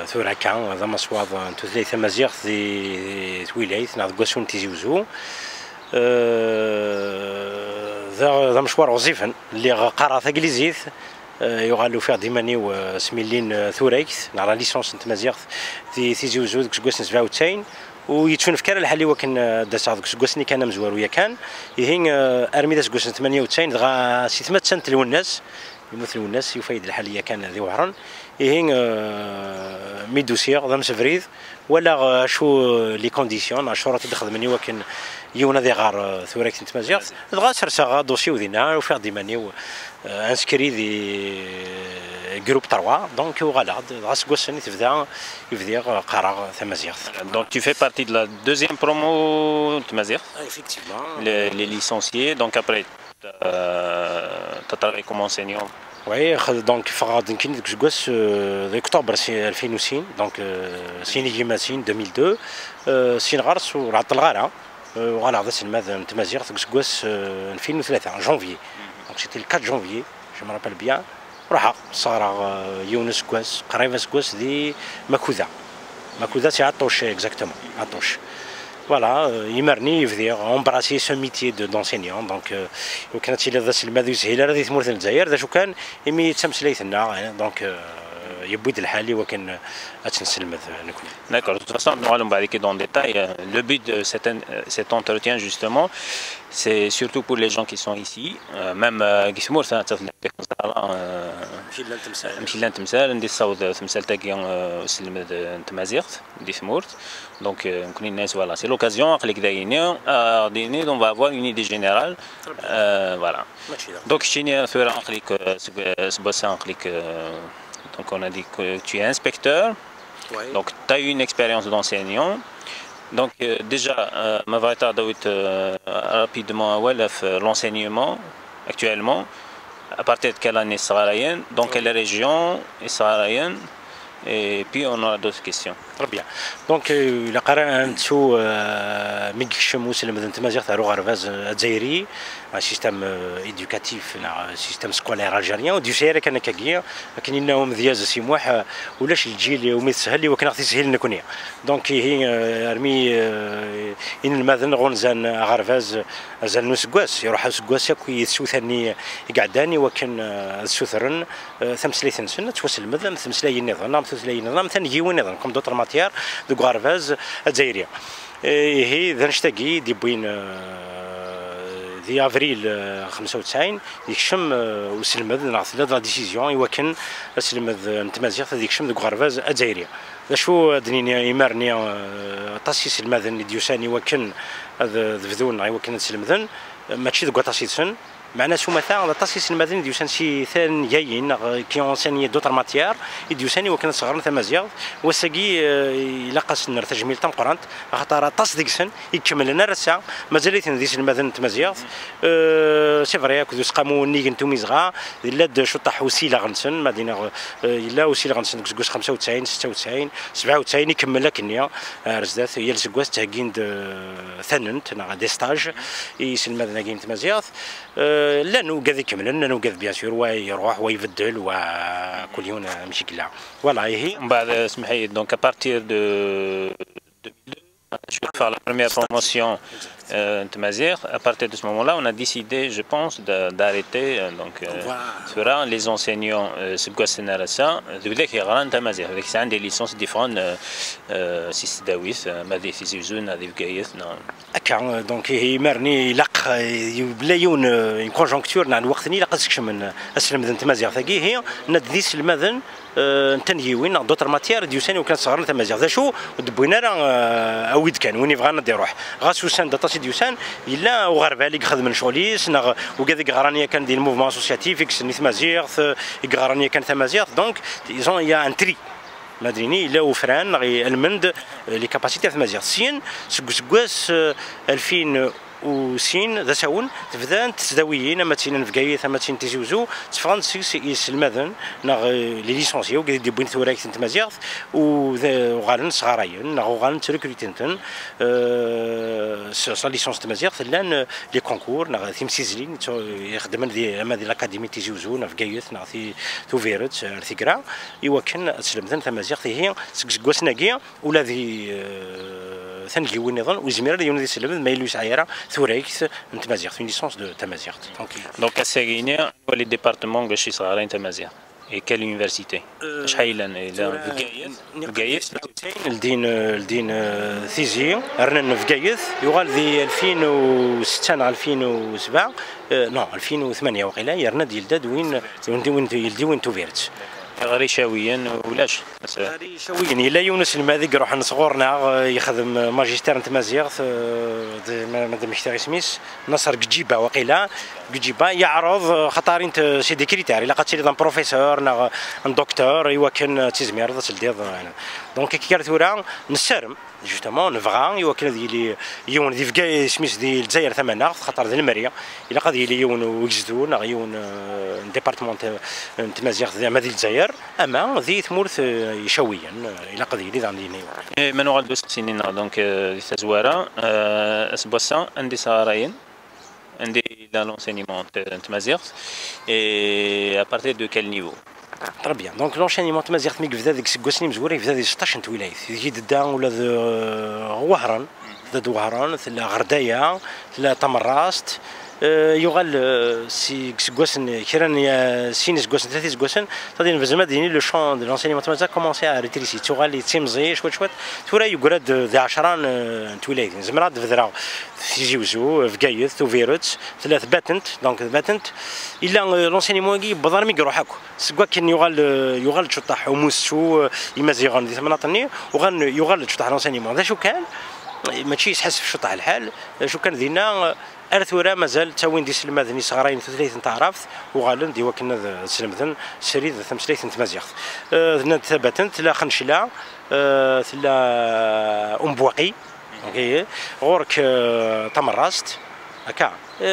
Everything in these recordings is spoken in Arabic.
ثوركا هذا مصواب تثليث مزيغ ذي تويليت ناض قاسون تيزوزو ذا مشوار وظيفا اللي قرا ثقليزيث يغالو فيه ديماني وسميلين ثوريكس نرى ليسونس نتمازيغ تيزوزو ديك كواس 97 ويتشون في كان الحال اللي وكان داس هذاك كواسني كان مزوار ويا كان يهين ارمي داس كواس 98 دغا سي ثمات سنت الناس يمثلوا الناس يفيد الحاليه كان ذي وهران يهين ميدوسيغ ذا مسفريد ولا شو لي كونديسيون شو راه تخدمني ولكن يونا ذي غار ثوريك نتمازيغ دغا سرسا دوسي ودينا وفيغ ديماني انسكري ذي جروب 3 دونك وغالا غاس كواسني تبدا يبدا قرا تمازيغ. Donc tu fais partie de la deuxième promo Tamazight. Effectivement. Les licenciés, donc après tu as travaillé comme enseignant. Oui, donc فغاد يمكن ديك جواس اكتوبر 2006 دونك سيني جيماسين 2002 سين غارس ورعط الغاره وغالا غدا سلماد تمازيغ ديك جواس 2003 جونفي دونك سيتي 4 جونفي جو مابيل بيان راح صار يونس كواس قريبه كواس دي ماكوذا سي عطوش اكزاكتومون عطوش فوالا يمرني يفدير امبراسي سو ميتي دونسينيون دونك وكانت الى ذا سلماد يسهل هذه ثمورة الجزائر ذا شو كان يمي تمسليتنا دونك يبويد الحالي وكان اتنسلمد نكون. D'accord, de toute façon, nous allons parler dans le détail. Le but de cet entretien, justement, c'est surtout pour les gens qui sont ici. Même Gismour, ça مشي لنا تمثال ندير الصوت تمثال تاكي سلمد تمازيغت دي ثمورت دونك نكون الناس فوالا سي لوكازيون عقلك دايني ديني دون فا افوار اون ايدي جينيرال فوالا دونك شتيني ثورة عقلك سباسان عقلك donc on a dit que tu es inspecteur donc tu as eu une expérience d'enseignant donc déjà ma vraie rapidement l'enseignement actuellement à partir de quelle année israélienne, dans quelle région israélienne, et puis on aura d'autres questions. Très bien. Donc, la carrière de Migshemou, c'est le modèle de Rogarvaz Adzairi, un système éducatif, un système scolaire algérien, du CR كان كاكيا لكن إنهم ذياز سيموح ولاش الجيل ومتسهل وكان غادي يسهل نكونيا. دونك هي أرمي إن المذن غونزان غرفاز زان نسقاس يروح سقاس يكوي السوثاني يقعداني وكان السوثرن ثمسليثن سنة توصل المذن ثمسلاي النظام ثمسلاي النظام ثاني يوين النظام كم دوتر ماتيار دو غرفاز الجزائرية. هي ذا نشتاقي دي بوين في افريل 95 يكشم وسلمد نعطي لا ديسيزيون يوكن سلمد نتمازيغ هذيك شم دو غرفاز الجزائريه شو دنيا يمرني تاسيس المذن ديوساني وكن هذا ذبذون يوكن سلمذن ماشي دو تاسيسن معنا سو مثلا تاسيس المدني ديوسان سي ثان جايين كي اونسيني دوتر ماتيار ديوساني وكان صغرنا تمازيغ وساقي لاقاس نر تجميل تم قرانت خاطر طاس ديكسن يكمل لنا رسا مازال ديس المدن تمازيغ سي فري كدو سقامو نيغن توميزغا الا شو طاح وسيله غنسن مدينه الا وسيله غنسن كوس 95 96 97 يكمل لك النيا رزدات هي السكواس تاكين ثننت دي ستاج يسلم المدن كاين تمازيغ لا نوقف يكمل لا نوقف بيان سور ويروح ويبدل وكل يوم مشكله فوالا هي من بعد اسمح لي دونك ا بارتير دو 2002 je vais faire la première promotion Tamazight. À partir de ce moment-là, on a décidé, je pense, d'arrêter les enseignants ce Guasenarasa. De dire qu'il y a un Tamazight avec des licences différentes, si c'est Dawis, Madi Fizizun, Adif Gaïs. Donc il مرني لق يبلايون ان كونجونكتور نعم وقتني لقاسكش من اسلم مدن تمازيغ ثقي هي نديس المدن تنهيوين دوتر ماتير ديوساني وكان صغرنا تمازيغ ذا شو دبوينا راه اويد كان وين بغانا ندير روح غاسوسان داتاسي ديوسان الا وغربا لي خدم شغليس وكذا غرانيه كان ديال الموفمون اسوسياتيف كسني تمازيغ غرانيه كان تمازيغ دونك ايزون يا ان تري مدريني الا وفران المند لي كاباسيتي تمازيغ سين سكواس 2000 وسين ذا ساون تبدا تزداويين اما تين فكايث اما تين تيزوزو تفغان سيس المذن ناغ لي ليسونسيو كي دي بوين ثورايك تمازيغ وغالن صغارين ناغ غالن تريكروتينتن سا ليسونس تمازيغ لان لي كونكور ناغ تيمسيزلين يخدمن دي اما دي لاكاديمي تيزوزو ناغ فكايث ناغ تو فيرت ثيكرا يوكن تسلمذن تمازيغ هي سكواسناكيا ولا ذي ثاني وين نظن وزمير يوم ذي سلم ما يلوس عيارة ثوريكس نتمازيغ في ليسونس دو تمازيغ دونك الساكينيا هو لي ديبارتمون كاش صغارين تمازيغ اي كال يونيفرسيتي شحال الى فكايث الدين ثيزي رنا في فكايث يغال ذي 2006 2007 نو 2008 وقيلا يرنا ديال داد وين توفيرت غير شاويا ولاش غير شاويا الا يونس الماذيق يروح نصغورنا يخدم ماجستير تمازيغ مادام مشتاق سميس نصر قجيبه وقيلا قجيبه يعرض خطارين سي دي كريتير الا قاتلي دان بروفيسور نا دكتور ايوا كان تيزمير ذا تلديض دونك كي كانت ورا نسرم جوستومون نفغا ايوا كان ديال يون دي فكاي سميس ديال الجزائر ثمنه خاطر ديال المريا الا قاد لي يون وجدو نا يون ديبارتمون تمازيغ زعما ديال الجزائر اما ذي ثمورث يشويا الى قد لي داني منو غادوس سنين دونك تزواره اسبوسا عندي صغارين عندي لونسينيمون تمازيغ اي ابارتي دو كال نيفو تري بيان دونك لونشينيمون تمازيغ مي بدا ديك سكواسني مزوري بدا ديك 16 ولايات يجي دا ولا وهران ذا وهران ثلا غردايه ثلا تمراست يغال سي سكواسن كيران سين سكواسن ثلاثه سكواسن تادي في زعما لو شون دو لونسينيمون تمازيغ كومونسي ا ريتريسي تغالي تيمزي شويه تورا يقراد ذي 10 تولايت زمرات في ذرا في جيوزو في كايث وفيروت ثلاث باتنت دونك باتنت الا لونسينيمون كي بضر مي يروح هاكو سكوا كان يغال تشطح حموس شو يمازيغون دي ثمناطني وغن يغال تشطح لونسينيمون ذا شو كان ماشي يحس في شطح الحال شو كان دينا ارثورا مازال تاوين دي سلماذني صغارين ثلاثه تعرفت وغالن ديوا كنا سلمذن سريد ثمثليث تمازيغ ثبتنت لا خنشلا ثلا بواقي اوكي غورك تمراست هكا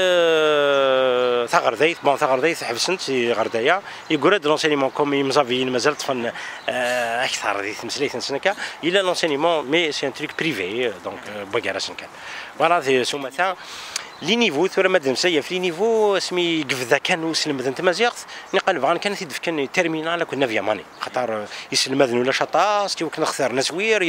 ثغرديث بون ثغرديث حبسنت غردايا يقول لونسينيمون كومي مزافيين مازال طفن اكثر دي تمثليث نسنكا الا لونسينيمون مي سي ان تريك بريفي دونك بوكاراس كان فوالا سومثا لي نيفو ثورا مادام سايا في لي نيفو سمي قفذا كان وسلم مدن تمازيغ نقال فغان كان تيدف كان تيرمينال كنا فيا ماني خاطر يسلم مدن ولا شطاس تي وكنا خسرنا سوير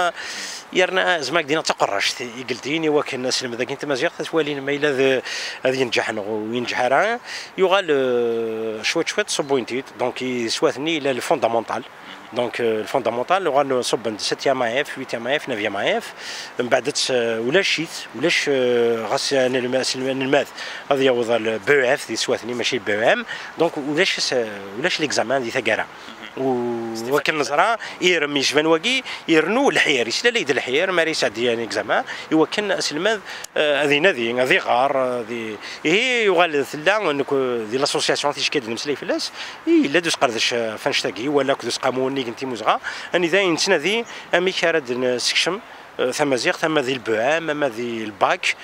يرنا زعما دينا تقرش قلتيني وكنا سلم ذاك تمازيغ توالين ما الا هذا ينجح وينجح راه يغال شويه صبوينتيت دونك يسواثني الى الفوندامونتال دونك الفوندامونتال غنصب 7 اف 8 اف 9 اف من بعد ولا شيت ولاش غاس الماث هذا يوض البي اف دي سواثني ماشي البي ام دونك ولاش ليكزامان دي ثقاره وكان نزرا يرمي جبان واقي يرنو الحير يسلا ليد الحير ماري سعدي يعني اكزامان ايوا كان اسلماذ هذه نادي هذه غار هذه هي يغال ثلا دي لاسوسياسيون تيش كاد المسلي فلاس الا دوس قردش فانشتاكي ولا كدوس قاموني كنتي موزغا اني ذا نتنادي امي كارد نسكشم ثمازيغ ثم ذي البو ام اما ذي الباك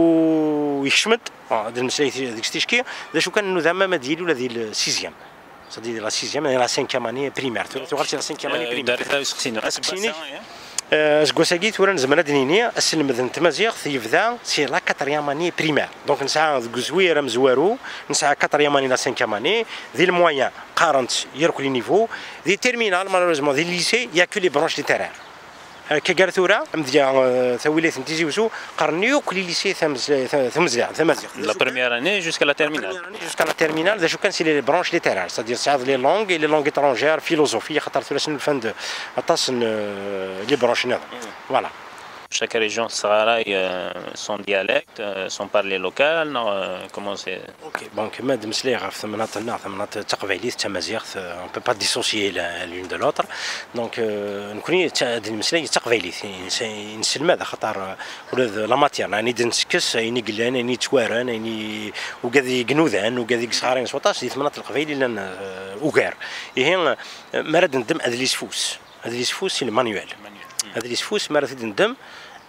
ويشمد هذا المسلي ديك ستيشكي ذا شو كان انه زعما ما ديالو ولا ذي السيزيام صديق لا سيزيام لا سانكيام اني بريمير تغرتي لا سانكيام اني بريمير اسكسيني اسكوساكي تورا زعما دنيني اسلم ذن تمازيغ يبدا سي لا كاتريام اني بريمير دونك نسعى زويره مزوارو نسعى كاتريام اني لا سانكيام اني ذي المويان قارنت يركو لي نيفو ذي تيرمينال مالوريزمون ذي ليسي يا كو لي برونش دي تيران كي قالت ثورة مديا ثويلات نتيجي وسو قرنيو كل ليسي ثمزيغ لا بروميير اني جوسكا لا تيرمينال جوسكا لا تيرمينال ذا شو كان سي لي برونش لي تيران سادير ساعد لي لونغ اترونجير فيلوزوفي خاطر ثورة سن الفند اطاس لي برونش نظام فوالا Chaque région sera son dialecte, son parler local, comment c'est. Ok, donc madame Sléra, ثمنات تقبيلية تمازيغ, on peut pas dissocier l'une de l'autre. Donc نكوني هذه المسألة تقبيلية, نسلم هذا خطر ولا لا ماتير, يعني دنسكس, يعني قلان, يعني توارن, يعني وكذي جنودان, وكذي صغارين صوتاش, دي ثمنات القبيلي لان وغير. هي مراد ندم هذا اللي سفوس, هذا اللي سفوس سي المانيوال. هذا اللي سفوس مراد ندم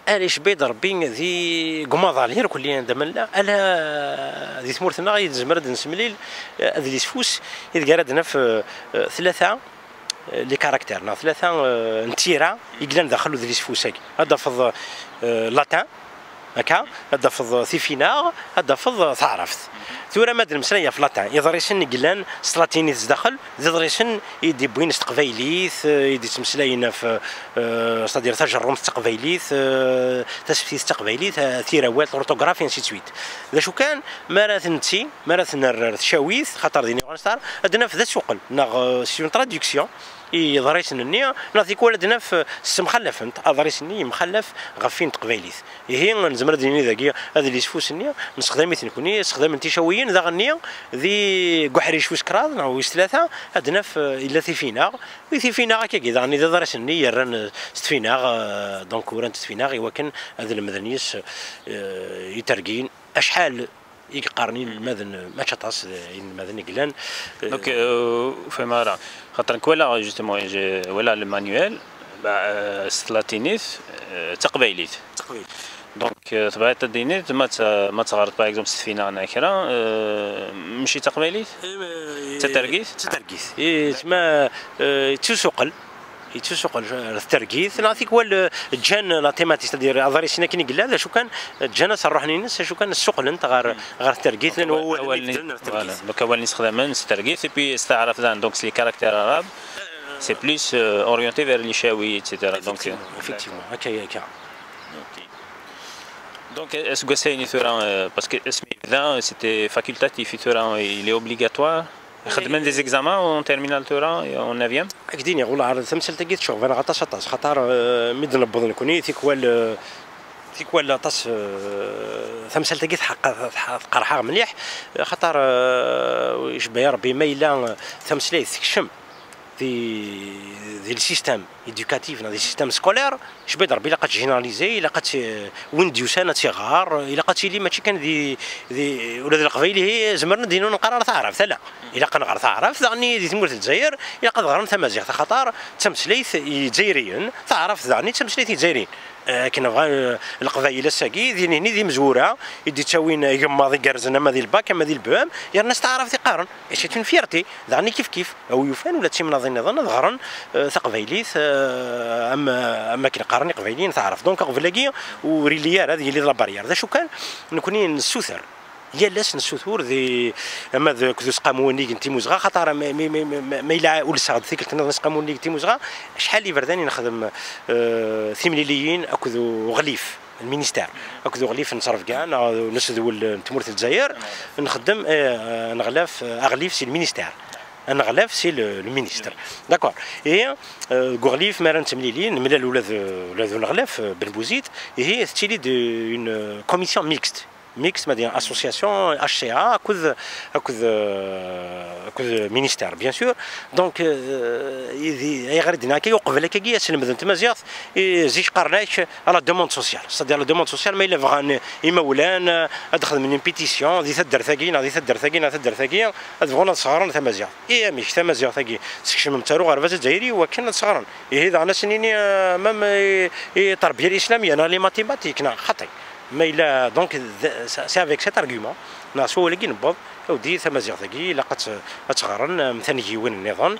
علاش بيض ربي ذي قماضالير كليا دمنا الا ذي ثمورتنا غيتزمرد نسمليل ذي سفوس اذا قردنا في ثلاثه لي كاركتير ثلاثه نتيرا يقلن داخلو ذي سفوسك هذا فض لاتان هكا هذا فض ثيفينا هذا فض تعرفت ثورة مادن مسنية في لاتان يضريسن قلان سلاطينيث داخل يضريسن يدي بوين استقبايليث يدي تمسلاينا في صدير تجرم استقبايليث تسفيث استقبايليث ثيروات الاورتوغرافي انسي سويت ذا شو كان ماراثنتي ماراثن تشاويث خاطر ديني غنستار ادنا في ذا سوقل ناغ سيون تراديكسيون يضريسن النية نعطيك ولدنا في السمخلف انت اضريسني مخلف غفين تقبايليث هي نزمر ديني ذاكيا هذا اللي سفوس النية نستخدم كوني استخدام انت شويين ذا غنية ذي قحريش وسكراض او ثلاثه ادنا في الا ثيفينا وثيفينا هكا كذا غني ذا درسني يران ستفينا دونك وران ستفينا ولكن هذا المدنيس يترقين اشحال يقارنين المدن ما تشطاس المدن يقلان دونك فما راه خاطر كولا جوستومون ولا المانيوال سلاتينيث تقبايليت دونك طبيعة الدينيت ما تغرد باغ اكزومبل سفينة ناكرة ماشي تقبايليت تترقيث تسمى تسوقل يتسوق الترقيث نعطيك هو الجان لا تيماتيك تدير افاريسينا كي نقول لا شو كان الجان صرحني ناس شو كان السوق انت غير الترقيث لانه هو دوك اول نستخدم الترقيث بي استعرف دونك لي كاركتير عرب سي بلوس اورينتي فير لي شاوي ايتترا دونك افيكتيفمون هكا Donc, est-ce que c'est une parce que c'était facultatif, il est obligatoire. خدمنا دي زيكزامان اون تيرمينال تورا اون نافيام اكدين يقول عرض ثمثل تلقيت شوف انا غطاس طاس خاطر ميد نبض نكوني ثيكوال طاس ثمثل تلقيت حق قرحه مليح خاطر يشبه ربي ميلا ثمثليث كشم ذي السيستم ايدوكاتيف ذي السيستم سكولير شبه ربي لقات جيناليزي لقات وينديوسانا صغار لقات لي ماشي كان ذي ولاد القبيله هي زمرنا دينو نقرر تعرف لا الا كنقرا تعرف ثاني ذي تمورت الجزائر الا قد غرم تمازيغ خاطر تمسليث جزائريين تعرف ثاني تمسليث جزائريين كنا بغا القبائل الساكي ذي هني ذي مزوره يدي تساوين يما ذي كرزنا ما ذي الباك ما ذي البام يا الناس تعرف ذي قارن اش تون فيرتي ذاني كيف او يوفان ولا تشي مناضين نظن ظهرن ثقبايليث اما كي قارن قبايلين تعرف دونك قبلاكي وريليار هذه اللي لا بارير ذا شو كان نكوني نسوثر يا لاش نسوثور ذي اما ذاك سقاموني كنتي موزغا خاطر ما يلا ولا صاد ثيك كنا سقاموني كنتي موزغا شحال لي برداني نخدم ثيمليليين اكو غليف المينيستير اكو غليف نصرف كاع نسدو تمورت الجزائر نخدم نغلاف اغليف سي المينيستير انا غلاف سي لو مينيستر داكور اي غورليف مارن تمليلين ملال ولاد الغلاف بن بوزيد هي ستيلي دو اون كوميسيون ميكست ما بين اسوسياسيون اتش سي ا اكوذ مينيستير بيان سور دونك غير دينا كي وقبل كي سلم تمازيغ زيش قرناش على دوموند سوسيال صدير لا دوموند سوسيال ما الا فغان يمولان ادخل من بيتيسيون ذي تدر ثاقين ذي تدر ثاقين ادفغونا صغارن تمازيغ اي مش تمازيغ ثاقي سكشم متارو غرفه الجزائري وكان صغارن هذا انا سنيني مام التربيه الاسلاميه انا لي ماتيماتيك خطي ما إلا دونك سي افيك سيت ارغيومون ناسو ولكن نبض ودي تمازيغ ثاقي لقات تغارن مثلا يجيون النظام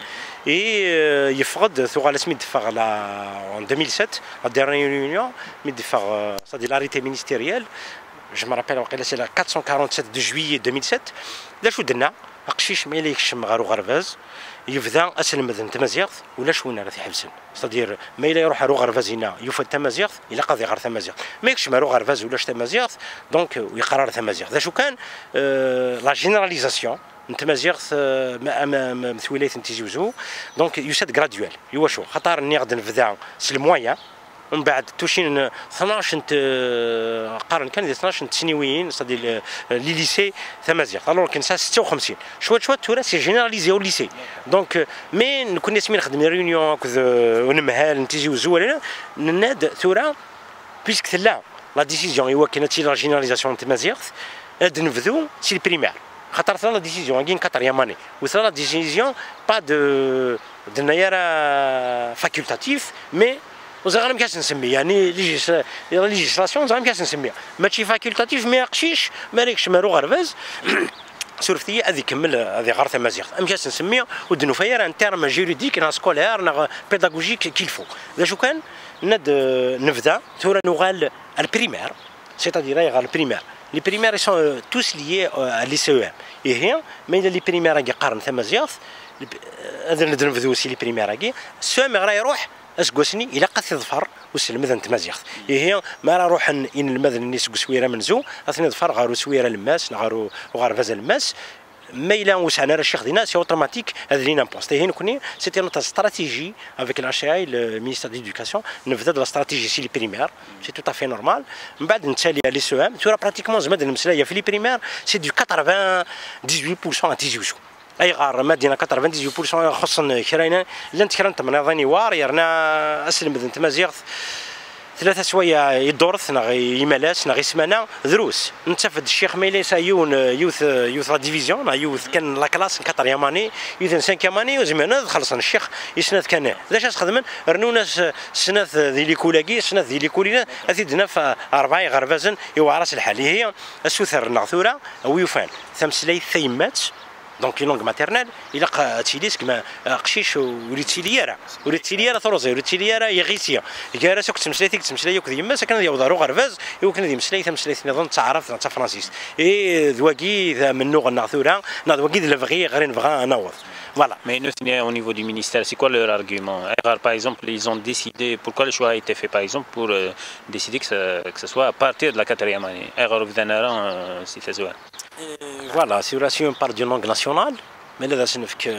يفقد ثغال اسمي دفاع لا 2007 لا ديرنيير ريونيون مي دفاع صدي لاريتي مينيستيريال جو me rappelle وقيلا سي لا 447 دو جويي 2007 لا شو درنا قشيش ما يكشم غارو غرفاز يفدا اسلم مثلا تمازيغ ولا شوينا راه يحبسن صدير ما الا يروح رو غرفاز هنا يفد تمازيغ الا قاضي غير تمازيغ ما يكشم رو غرفاز ولا تمازيغ دونك يقرر تمازيغ ذا شو كان لا جينيراليزاسيون تمازيغ مثويلات تيجوزو دونك يسد غراديوال هو شو خاطر ني غادي نفدا سي المويان ومن بعد توشين 12 قرن كان 12 سنويين صدي لي ليسي تمازيغ الوغ كان 56 شويه تورا سي جينيراليزي او ليسي دونك مي نكون نسمي نخدم ريونيون ونمهال نتيجيو زوالنا ناد ثورا بيسك ثلا لا ديسيزيون هو كاينه لا جينيراليزاسيون تمازيغ اد نفذو سي البريمير خاطر ثلا لا ديسيزيون كاين 4 ماني وثلا لا ديسيزيون با دو دنيا فاكولتاتيف مي وزغرم كاس نسمي يعني ليجيسلاسيون زغرم كاس نسميها ماشي فاكولتاتيف ما يقشيش ما ريكش مارو غرفاز سورفتي هذه كمل هذه غير تمازيغ ام كاس نسميها ودنو فيا ان تيرم جوريديك نا سكولير نا بيداغوجيك كيلفو ذا شو كان نبدا ثورة نغال البريمير سيتادير غير البريمير لي بريمير سون توس ليي لي سي ام هي ما الا لي بريمير كي قارن تمازيغ هذا ندرفدو سي لي بريمير كي سوام غير يروح اسكوسني الى قد ظفر وسلم ذا نتمازيغ هي ما راه روح ان المذن نيس سويره منزو اثني ظفر غارو سويره الماس غارو وغار الماس ما إلا وسعنا راه الشيخ دينا سي اوتوماتيك هذا لينا بوست هي نكوني سيتي نوت استراتيجي افيك الاشياء المينيستير ديدوكاسيون نفذ لا استراتيجي سي لي بريمير سي تو افي نورمال من بعد نتالي لي سو ام تورا براتيكمون زعما المساله في لي بريمير سي دو 98% تيجيوشو اي غار مدينه 98% خصنا كراينا الا نتكرنت من ظني وار يرنا اسلم بذن تمازيغ ثلاثة سوايع يدورث نغي يمالاس نغي سمانة دروس نتفد الشيخ ميليسا يوث لا ديفيزيون يوث كان لا كلاس 4 ياماني يوث 5 ياماني وزمانا خلصنا الشيخ يسنات كان لاش خدمن رنونا سنات ذي لي كولاكي سنات ذي لي كولينا اثيدنا في 4 غرفازن يوا راس الحال هي السوثر نغثوره ويوفان ثمسلي ثيمات دونك لي لونغ ماتيرنال الى تيليس كما قشيش وليد تيليارا ثروزي وليد تيليارا يغيسيا كارا سوك تمسليتك تمسلي يوك ديما سكن يوضارو غرفاز يوكن دي مسليت نظن تعرف تاع فرانسيس اي ذواكي ذا منو غناثورا ذواكي ذا لفغي غير نبغى نوض Voilà. Mais au niveau du ministère, c'est quoi leur argument? Par exemple, ils ont décidé, pourquoi le choix a été fait par exemple pour décider que ce soit à partir de la 4e année? Voilà, si on parle d'une langue nationale, mais là, c'est que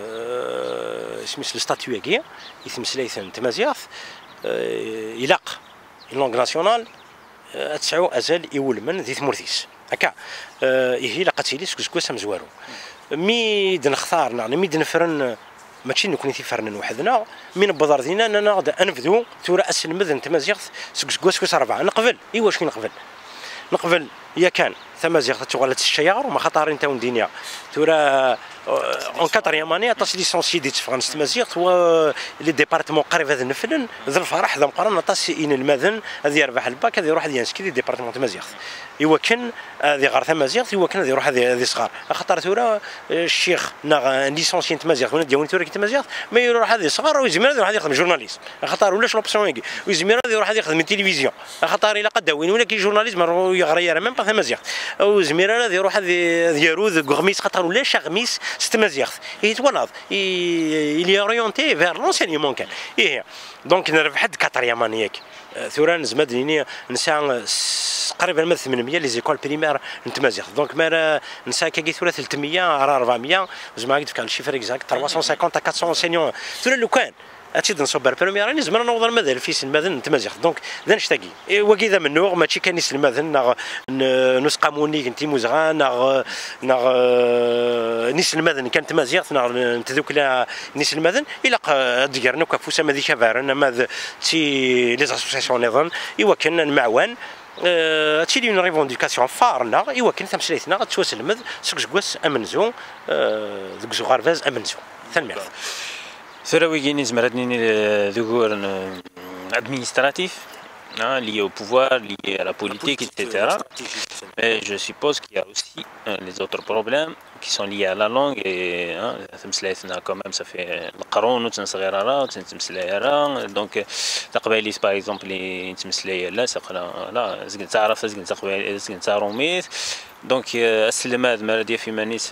le statut est gué, il s'est il a une langue nationale, تسعو أزال يول من ذي ثمورثيس هكا هي لقاتيلي سكسكو سمزوارو مي دنختار مي دنفرن ماشي نكون فرن وحدنا من بضر دينا انا غدا انفذو تورا اسلمذ تمازيغ سكسكو 4 نقبل واش نقبل يا كان تمازيغ تغلت الشيار وما خطر انت وندينيا تورا اون 4 اني طاس ليسونسي دي فرنسا تمازيغ هو لي ديبارتمون قريب هذا نفلن ذا الفرح ذا مقارنه طاس ان المذن هذا يربح الباك هذا يروح ينسكي دي ديبارتمون تمازيغ ايوا كان هذه غير تمازيغ ايوا كان يروح هذه صغار خاطر تورا الشيخ ليسونسي تمازيغ ولا ديال تورا تمازيغ ما يروح هذه صغار ويزمر يروح يخدم جورناليست خاطر ولاش لوبسيون يجي ويزمر يروح يخدم التلفزيون خاطر الا قد وين ولا كي جورناليست ما يغير ميم با تمازيغ وزمير هذا يروح هذه يروذ غميس خاطر ولاش غميس تمازيغ يتولد il est orienté vers l'enseignement كان ايه دونك نربح حد 4 يامانيك ثوران زمدني نسى قريبا من 800 لي زيكول بريمير نتمازيغ دونك ما نسى كي ثورة 300 على 400 زعما قلت كان الشيفر اكزاكت 350 à 400 enseignants ثورة لو كان اتشد نصبر بريمير اني زعما نوضر المذهب في المذن نتمازيغ دونك ذا نشتاقي وكي ذا منو ماشي كان يسلم المذن نسقاموني كنتي موزغان نيس المذن كانت تمازيغ نتذوكلا نيس المذن الى ديرنا كفوسه ما ذي شافارن ما تي لي اسوسياسيون نظن ايوا كان معوان هادشي اللي ريفونديكاسيون فارنا ايوا كان تمشيتنا غتوسلمذ سكسكواس امنزو ذوك زغارفاز امنزو ثانمير Seraouigini zmaradnini dhugur administratif, lié au pouvoir, lié à la politique, etc. Mais je suppose qu'il y a aussi les autres problèmes qui sont liés à la langue et quand même ça fait le qaroun ou donc تقبليس par exemple les تمسلي لا لا زين تعرف زين تقبل زين تعروميت donc السلمات مراديه في مانيس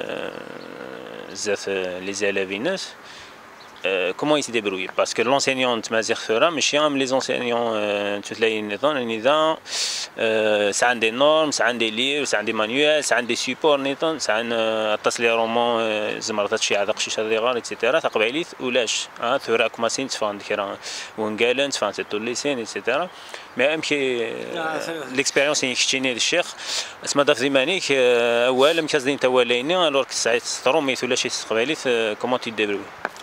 زاف les élèves ناس comment ils se débrouillent parce que l'enseignant تمازيغ ثورة ماشي غير les enseignants تلاقي النظام ça a des normes ça a des livres ça a des manuels ça a des supports نظام ça a التصلي رومان زمرات شي عاد قشيش هذا غير etc تقبليت ولاش ثورة كماسين تفهم كرا ونقالن تفهم توليسين etc mais امشي l'expérience يكشتيني الشيخ اسمها داف زيمانيك اول مكازدين توليني الوغ ساعات تروميت ولا شي تقبليت comment tu te débrouilles